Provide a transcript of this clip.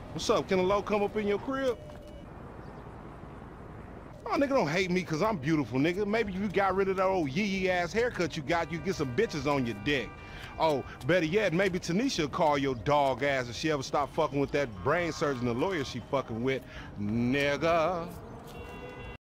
What's up? Can a low come up in your crib? Oh, nigga, don't hate me because I'm beautiful, nigga. Maybe if you got rid of that old yee-yee ass haircut you got, you get some bitches on your dick. Oh, better yet, maybe Tanisha will call your dog ass if she ever stop fucking with that brain surgeon, the lawyer she fucking with, nigga.